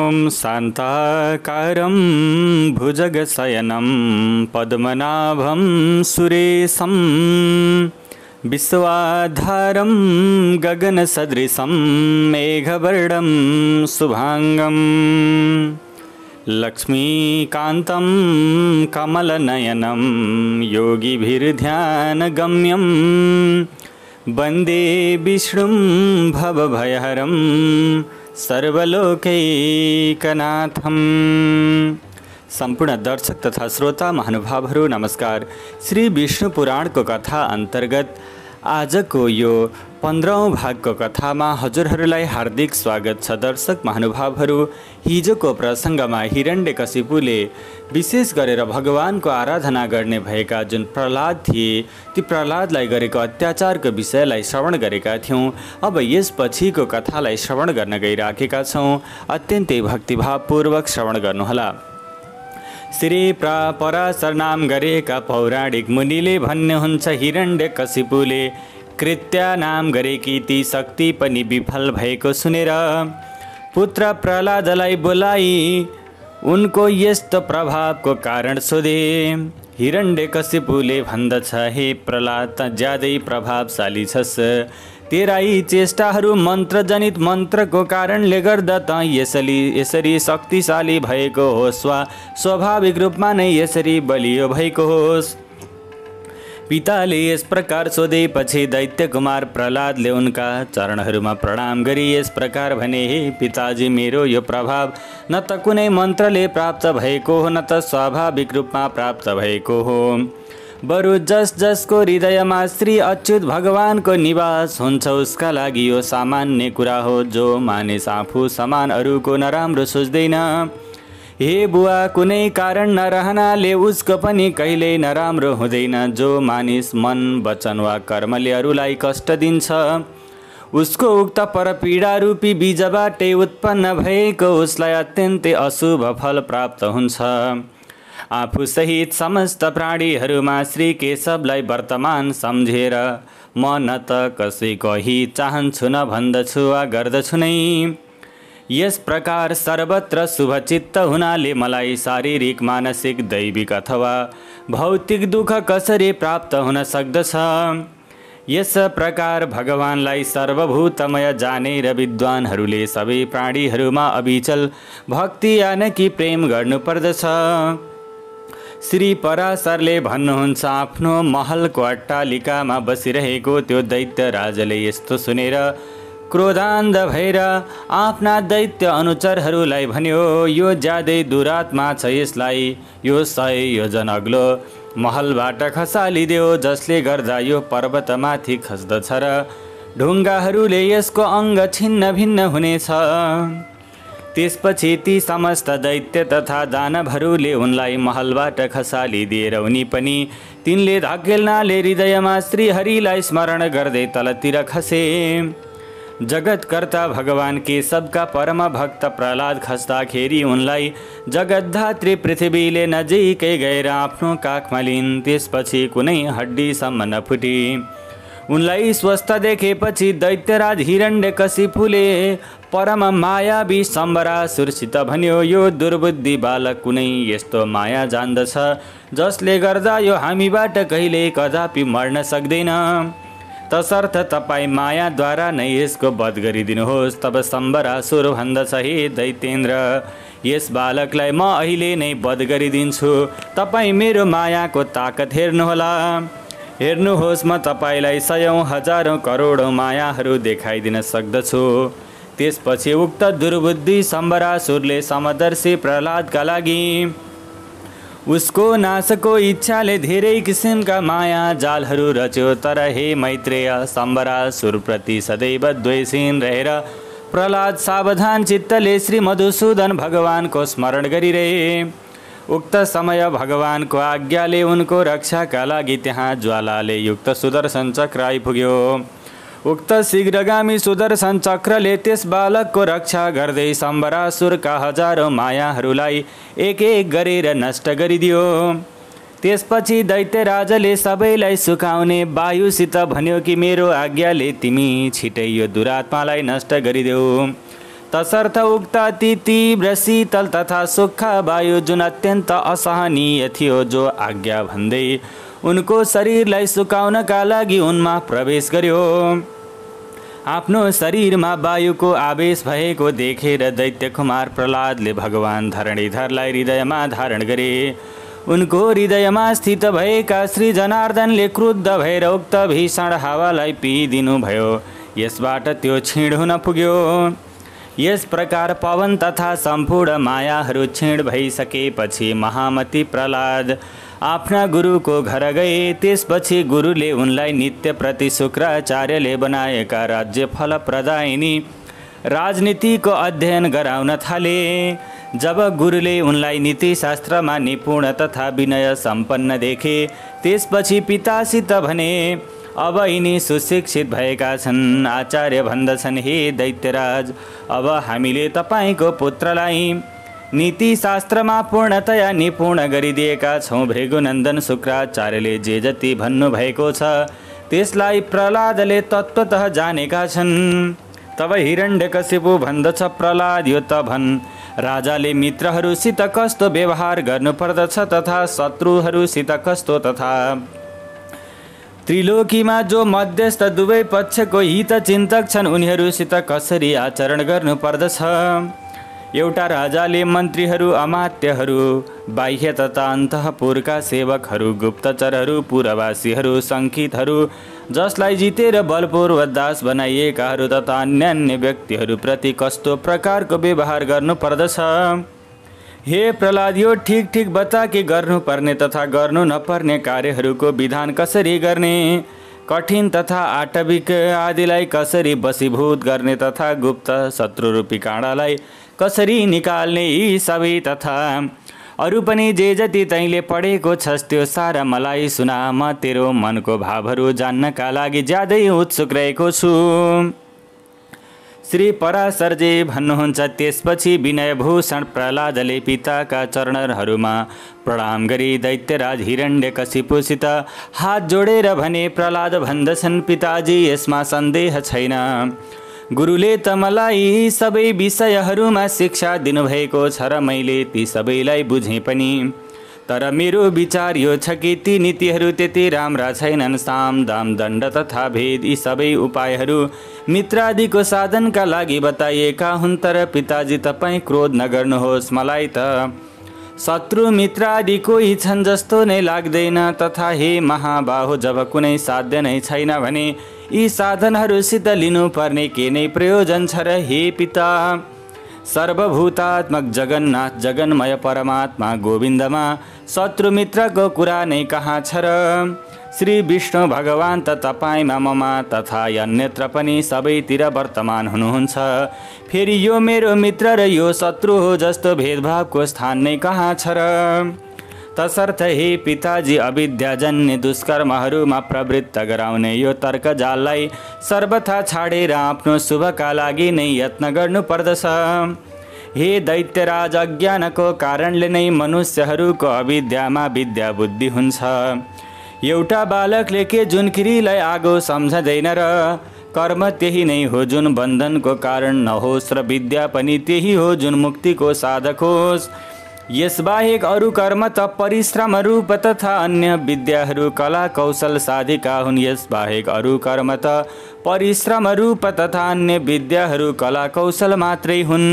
ॐ शान्ताकारं भुजगशयनं पद्मनाभं सुरेशं विश्वाधारं गगनसदृशं मेघवर्णं शुभांगं लक्ष्मीकान्तं कमलनयनं योगिभिर्ध्यानगम्यं वन्दे विष्णुं भवभयहरं सर्वलोकैकनाथम्। सम्पूर्ण दर्शक तथा श्रोता महानुभावहरू नमस्कार। श्री विष्णु पुराणको कथा अन्तर्गत आजको यो 15औं भागको कथामा हजुरहरूलाई हार्दिक स्वागत छ। दर्शक महानुभावहरू, हिजोको प्रसङ्गमा हिरण्यकशिपुले विशेष गरेर भगवानको आराधना गर्ने भएका जुन प्रहलाद थिए ती प्रहलादलाई गरेको अत्याचारको विषयलाई श्रवण गरेका थियौँ। अब यसपछिको कथालाई श्रवण गर्न गइराखेका छौँ। अत्यन्तै भक्तिभावपूर्वक श्रवण गर्नुहोला। श्री पराशर नाम गरेका पौराणिक मुनिले भन्नुहुन्छ, हिरण्यकशिपुले कृत्या नाम गरेकी ती शक्ति पनि विफल भएको सुनेर पुत्र प्रहलादलाई बोलाई उनको यस्तो प्रभावको कारण सोधे। हिरण्यकशिपुले भन्दछ, हे प्रहलाद, त ज्यादै प्रभावशाली छस्। तेरा यी चेष्टाहरू मन्त्रजनित मन्त्रको कारणले गर्दा त यसरी शक्तिशाली भएको होस् वा स्वाभाविक रूपमा नै यसरी बलियो भएको होस्। पिताले यस प्रकार सोधेपछि दैत्य कुमार प्रहलादले उनका चरणहरूमा प्रणाम गरी यस प्रकार भने, हे पिताजी, मेरो यो प्रभाव न त कुनै मन्त्रले प्राप्त भएको हो न त स्वाभाविक रूपमा प्राप्त भएको हो, बरु जसको हृदयमा श्री अच्युत भगवानको निवास हुन्छ उसका लागि यो सामान्य कुरा हो। जो मानिस आफू समान अरूको नराम्रो सोच्दैन, हे बुवा, कुनै कारण नरहनाले उसको पनि कहिल्यै नराम्रो हुँदैन। जो मानिस मन वचन वा कर्मले अरूलाई कष्ट दिन्छ उसको उक्त परपीडा रूपी बीजबाटै उत्पन्न भएको उसलाई अत्यन्तै अशुभ फल प्राप्त हुन्छ। आफू सहित समस्त प्राणीहरूमा श्री केशवलाई वर्तमान सम्झेर म न त कसैको हित चाहन्छु न भन्दछु वा गर्दछु नै। यस प्रकार सर्वत्र शुभचित्त हुनाले मलाई शारीरिक, मानसिक, दैविक अथवा भौतिक दुःख कसरी प्राप्त हुन सक्दछ? यस प्रकार भगवानलाई सर्वभूतमय जानेर विद्वानहरूले सबै प्राणीहरूमा अविचल भक्ति यानकि प्रेम गर्नुपर्दछ। श्री पराशरले भन्नुहुन्छ, आफ्नो महलको अट्टालिकामा बसिरहेको त्यो दैत्य राजाले यस्तो सुनेर क्रोधान्ध भएर आफ्ना दैत्य अनुचरहरूलाई भन्यो, यो ज्यादै दुरात्मा छ, यसलाई यो 100 योजन अग्लो महलबाट खसालिदेऊ, जसले गर्दा यो पर्वतमाथि खस्दछ र ढुङ्गाहरूले यसको अङ्ग छिन्न भिन्न हुनेछ। त्यसपछि ती समस्त दैत्य तथा दानवहरूले उनलाई महलबाट खसालिदिएर उनी पनि तिनले धकेल्नाले हृदयमा श्रीहरिलाई स्मरण गर्दै तलतिर खसे। जगतकर्ता भगवान केशवका परम भक्त प्रहलाद खस्दाखेरि उनलाई जगतधात्री पृथ्वीले नजिकै गएर आफ्नो काखमा लिइन्। त्यसपछि कुनै हड्डीसम्म नफुटी। उनलाई स्वस्थ देखेपछि दैत्यराज हिरण्यकशिपुले परम मायावी शम्बरासुरसित भन्यो, यो दुर्बुद्धि बालक कुनै यस्तो माया जान्दछ जसले गर्दा यो हामीबाट कहिल्यै कदापि मर्न सक्दैन। तसर्थ तपाईँ मायाद्वारा नै यसको वध गरिदिनुहोस्। तब शम्बरासुर भन्दछ, हे दैत्येन्द्र, यस बालकलाई म अहिले नै वध गरिदिन्छु। तपाईँ मेरो मायाको ताकत हेर्नुहोला। हेर्नुहोस्, म तपाईँलाई 100औं, 1000औं, करोडौं मायाहरू देखाइदिन सक्दछु। त्यसपछि उक्त दुर्बुद्धि शम्बरासुरले समदर्शी प्रहलादका लागि उसको नाशको इच्छाले धेरै किसिमका माया जालहरू रच्यो। तर हे मैत्रेय, शम्बरासुरप्रति सदैव द्वेषहीन रहेर प्रहलाद सावधान चित्तले श्री मधुसूदन भगवानको स्मरण गरिरहे। उक्त समय भगवानको आज्ञाले उनको रक्षाका लागि त्यहाँ ज्वालाले युक्त सुदर्शन चक्र आइपुग्यो। उक्त शीघ्रगामी सुदर्शन चक्रले त्यस बालकको रक्षा गर्दै शम्बरासुरका हजारौं मायाहरूलाई एक एक गरेर नष्ट गरिदियो। त्यसपछि दैत्यराजले सबैलाई सुकाउने वायुसित भन्यो कि मेरो आज्ञाले तिमी छिटै यो दुरात्मालाई नष्ट गरिदेऊ। तसर्थ उक्त अति तीव्र शीतल तथा सुक्खा वायु जुन अत्यन्त असहनीय थियो, जो आज्ञा भन्दै उनको शरीरलाई सुकाउनका लागि उनमा प्रवेश गर्यो। आफ्नो शरीरमा वायुको आवेश भएको देखेर दैत्य कुमार प्रहलादले भगवान धरणीधरलाई हृदयमा धारण गरे। उनको हृदयमा स्थित भएका श्री जनार्दनले क्रुद्ध भएर उक्त भीषण हावालाई पिइदिनु भयो। यसबाट त्यो क्षीण हुन पुग्यो। यस प्रकार पवन तथा सम्पूर्ण मायाहरू क्षीण भइसकेपछि महामती प्रहलाद आफ्ना गुरुको घर गए। त्यसपछि गुरुले उनलाई नित्य प्रति शुक्राचार्यले बनाएका राज्य फल प्रदायिनी राजनीतिको अध्ययन गराउन थाले। जब गुरुले उनलाई नीतिशास्त्रमा निपुण तथा विनय सम्पन्न देखे, त्यसपछि पितासित भने, अब यिनी सुशिक्षित भएका छन्। आचार्य भन्दछन्, हे दैत्यराज, अब हामीले तपाईँको पुत्रलाई नीतिशास्त्रमा पूर्णतया निपुण गरिदिएका छौँ। भृगुनन्दन शुक्राचार्यले जे जति भन्नुभएको छ त्यसलाई प्रहलादले तत्त्वतः जानेका छन्। तब हिरण्यकशिपु भन्दछ, प्रहलाद यो त भन्, राजाले मित्रहरूसित कस्तो व्यवहार गर्नुपर्दछ तथा शत्रुहरूसित कस्तो, तथा त्रिलोकीमा जो मध्यस्थ दुवै पक्षको हित चिन्तक छन् उनीहरूसित कसरी आचरण गर्नुपर्दछ। एउटा राजाले मन्त्रीहरू, अमात्यहरू, बाह्य तथा अन्तःपुरका सेवकहरू, गुप्तचरहरू, पुरवासीहरू, सङ्कितहरू, जसलाई जितेर बलपूर्वक दास बनाइएकाहरू तथा अन्य व्यक्तिहरूप्रति कस्तो प्रकारको व्यवहार गर्नुपर्दछ। हे प्रहलाद, यो ठिक ठिक बता कि गर्नुपर्ने तथा गर्नु नपर्ने कार्यहरूको विधान कसरी गर्ने, कठिन तथा आटविक आदिलाई कसरी वशीभूत गर्ने तथा गुप्त शत्रुरूपी काँडालाई कसरी निकाल्ने, यी सबै तथा अरू पनि जे जति तैँले पढेको छस् त्यो सारा मलाई सुना। म तेरो मनको भावहरू जान्नका लागि ज्यादै उत्सुक रहेको छु। श्री पराशरजी भन्नुहुन्छ, त्यसपछि विनयभूषण प्रहलादले पिताका चरणहरूमा प्रणाम गरी दैत्यराज हिरण्यकशिपुसित हात जोडेर भने, प्रहलाद भन्दछन्, पिताजी यसमा सन्देह छैन। गुरुले त मलाई यी सबै विषयहरूमा शिक्षा दिनुभएको छ र मैले ती सबैलाई बुझेँ पनि। तर मेरो विचार यो छ कि ती नीतिहरू त्यति राम्रा छैनन्। साम, दाम, दण्ड तथा भेद यी सबै उपायहरू मित्रादिको साधनका लागि बताइएका हुन्। तर पिताजी तपाईँ क्रोध नगर्नुहोस्, मलाई त शत्रु मित्रादि कोही छन् जस्तो नै लाग्दैन। तथा हे महाबाहो, जब कुनै साध्य नै छैन भने यी साधनहरूसित लिनुपर्ने के नै प्रयोजन छ र। हे पिता, सर्वभूतात्मक जगन्नाथ जगन्मय परमात्मा गोविन्दमा शत्रु मित्रको कुरा नै कहाँ छ र। श्री विष्णु भगवान त तपाईँमा ममा तथा अन्यत्र पनि सबैतिर वर्तमान हुनुहुन्छ। फेरि यो मेरो मित्र र यो शत्रु हो जस्तो भेदभावको स्थान नै कहाँ छ र। तसर्थ हे पिताजी, अविद्याजन्य दुष्कर्महरूमा प्रवृत्त गराउने यो तर्क जाललाई सर्वथा छाडेर आफ्नो शुभका लागि नै यत्न गर्नुपर्दछ। हे दैत्यराज, अज्ञानको कारणले नै मनुष्यहरूको अविद्यामा विद्या बुद्धि हुन्छ। एउटा बालकले के जुनकिरीलाई आगो सम्झँदैन र कर्म त्यही नै हो जुन बन्धनको कारण नहोस् र विद्या पनि त्यही हो जुन मुक्तिको साधक होस्। यसबाहेक अरू कर्म त परिश्रम रूप तथा अन्य विद्याहरू कला कौशल साधिका हुन्। यसबाहेक अरू कर्म त परिश्रम रूप तथा अन्य विद्याहरू कला कौशल मात्रै हुन्।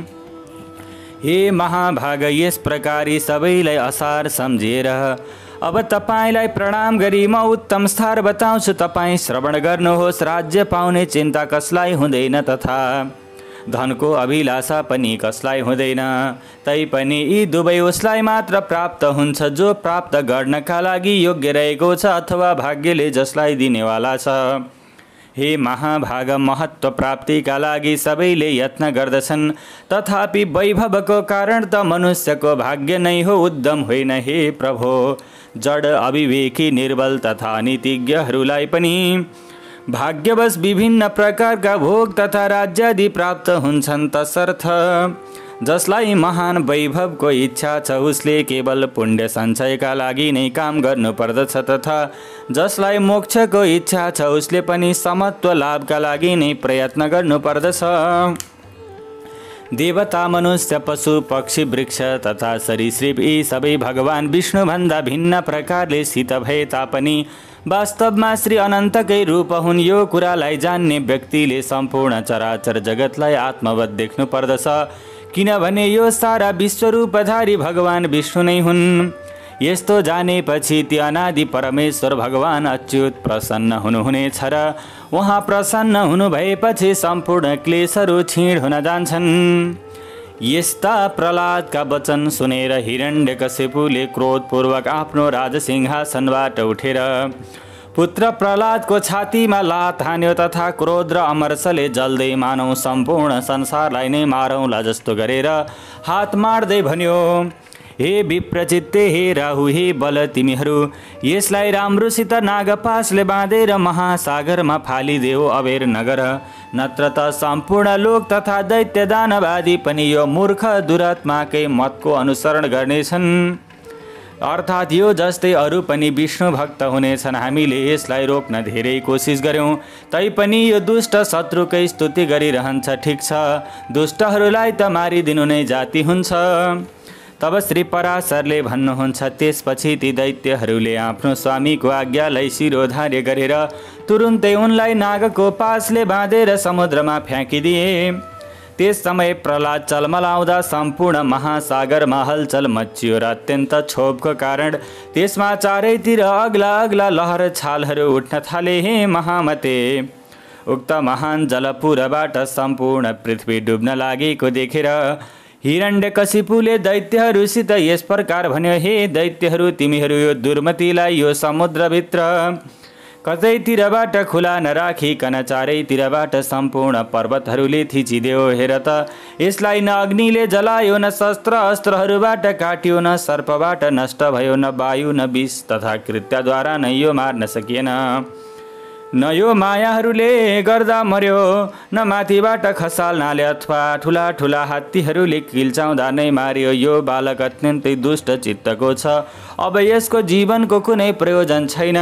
हे महाभाग, यस प्रकार यी सबैलाई असार सम्झिएर अब तपाईँलाई प्रणाम गरी म उत्तम स्थान बताउँछु। तपाईँ श्रवण गर्नुहोस्। राज्य पाउने चिन्ता कसलाई हुँदैन तथा धनको अभिलाषा पनि कसलाई हुँदैन। तैपनि यी दुवै उसलाई मात्र प्राप्त हुन्छ जो प्राप्त गर्नका लागि योग्य रहेको छ अथवा भाग्यले जसलाई दिनेवाला छ। हे महाभाग, महत्त्व प्राप्तिका लागि सबैले यत्न गर्दछन्, तथापि वैभवको कारण त मनुष्यको भाग्य नै हो, उद्यम होइन। हे प्रभो, जड अविवेकी निर्बल तथा नीतिज्ञहरूलाई पनि भाग्यवश विभिन्न प्रकारका भोग तथा राज्यादि प्राप्त हुन्छन्। तसर्थ जसलाई महान वैभवको इच्छा छ उसले केवल पुण्य सञ्चयका लागि नै काम गर्नुपर्दछ तथा जसलाई मोक्षको इच्छा छ उसले पनि समत्व लाभका लागि नै प्रयत्न गर्नुपर्दछ। देवता मनुष्य पशु पक्षी वृक्ष तथा सरीसृप यी सबै भगवान विष्णुभन्दा भिन्न प्रकारले सित भए तापनि वास्तवमा श्री अनन्तकै रूप हुन्। यो कुरालाई जान्ने व्यक्तिले सम्पूर्ण चराचर जगतलाई आत्मवत देख्नु पर्दछ, किनभने यो सारा विश्वरूपधारी भगवान विष्णु नै हुन्। यस्तो जानेपछि ती अनादि परमेश्वर भगवान अच्युत प्रसन्न हुनुहुनेछ र उहाँ प्रसन्न हुनु भएपछि सम्पूर्ण क्लेशहरू क्षीण हुन जान्छन्। यस्ता प्रहलादका वचन सुनेर हिरण्यकशिपुले क्रोधपूर्वक आफ्नो राजसिंहासनबाट उठेर पुत्र प्रहलादको छातीमा लात हान्यो तथा क्रोध र अमर्षले जल्दै मानौ सम्पूर्ण संसारलाई नै मारौँला जस्तो गरेर हात मार्दै भन्यो, हे विप्रचित्ते, हे राहु, हे बल, तिमीहरू यसलाई राम्रोसित नागपासले बाँधेर महासागरमा फालिदेऊ, अबेर नगर, नत्र त सम्पूर्ण लोक तथा दैत्य दानव आदि पनि यो मूर्ख दुरात्माकै मतको अनुसरण गर्नेछन्। अर्थात् यो जस्तै अरू पनि विष्णु भक्त हुनेछन्। हामीले यसलाई रोक्न धेरै कोसिस गर्यौँ, तैपनि यो दुष्ट शत्रुकै स्तुति गरिरहन्छ। ठिक छ, दुष्टहरूलाई त मारिदिनु नै जाति हुन्छ। तब श्री पराशरले भन्नुहुन्छ, त्यसपछि ती दैत्यहरूले आफ्नो स्वामीको आज्ञालाई शिरोधार्य गरेर तुरुन्तै उनलाई नागको पासले बाँधेर समुद्रमा फ्याँकिदिए। त्यस समय प्रहलाद चलमलाउँदा सम्पूर्ण महासागरमा हलचल मच्चियो र अत्यन्त क्षोभको कारण त्यसमा चारैतिर अग्ला अग्ला लहर छालहरू उठ्न थाले। हे महामते, उक्त महान जलपुरबाट सम्पूर्ण पृथ्वी डुब्न लागेको देखेर हिरण्यकशिपुले दैत्यहरूसित यस प्रकार भन्यो, हे दैत्यहरू, तिमीहरू यो दुर्मतिलाई यो समुद्रभित्र कतैतिरबाट खुला नराखिकन चारैतिरबाट सम्पूर्ण पर्वतहरूले थिचिदेऊ। हेर त, यसलाई न अग्निले जलायो, न शस्त्र अस्त्रहरूबाट काट्यो, न सर्पबाट नष्ट भयो, न वायु, न विष तथा कृत्यद्वारा नै यो मार्न सकिएन, न यो मायाहरूले गर्दा मर्यो, न माथिबाट खसाल्नाले अथवा ठुला ठुला हात्तीहरूले किल्चाउँदा नै मार्यो। यो बालक अत्यन्तै दुष्ट चित्तको छ, अब यसको जीवनको कुनै प्रयोजन छैन।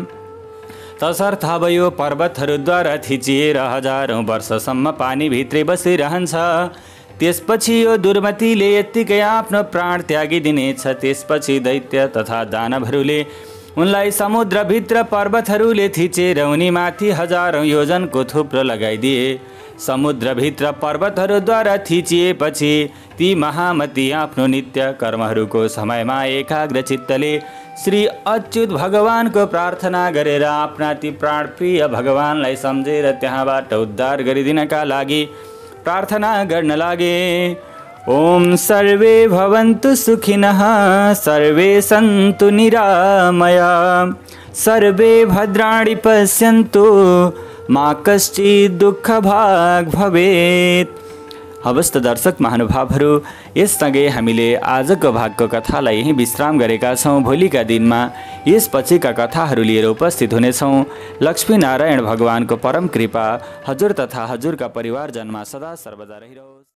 तसर्थ अब यो पर्वतहरूद्वारा थिचिएर हजारौँ वर्षसम्म पानीभित्रै बसिरहन्छ। त्यसपछि यो दुर्मतिले यत्तिकै आफ्नो प्राण त्यागिदिनेछ। त्यसपछि दैत्य तथा दानवहरूले उनलाई समुद्रभित्र पर्वतहरूले थिचेर उनीमाथि हजारौँ योजनको थुप्रो लगाइदिए। समुद्रभित्र पर्वतहरूद्वारा थिचिएपछि ती महामती आफ्नो नित्य कर्महरूको समयमा एकाग्र चित्तले श्री अच्युत भगवानको प्रार्थना गरेर आफ्ना ती प्राणप्रिय भगवानलाई सम्झेर त्यहाँबाट उद्धार गरिदिनका लागि प्रार्थना गर्न लागे। ओम सर्वे भवन्तु सुखिनः, सर्वे सन्तु निरामया, सर्वे भद्राणि पश्यन्तु, मा कश्चित् दुःखभाग् भवेत्। हवस् त दर्शक महानुभावहरू, यससँगै हामीले आजको भागको कथालाई यही विश्राम गरेका छौँ। भोलिका दिनमा यसपछिका कथाहरू लिएर उपस्थित हुनेछौँ। लक्ष्मीनारायण भगवानको परम कृपा हजुर तथा हजुरका परिवारजनमा सदा सर्वदा रहिरहोस्।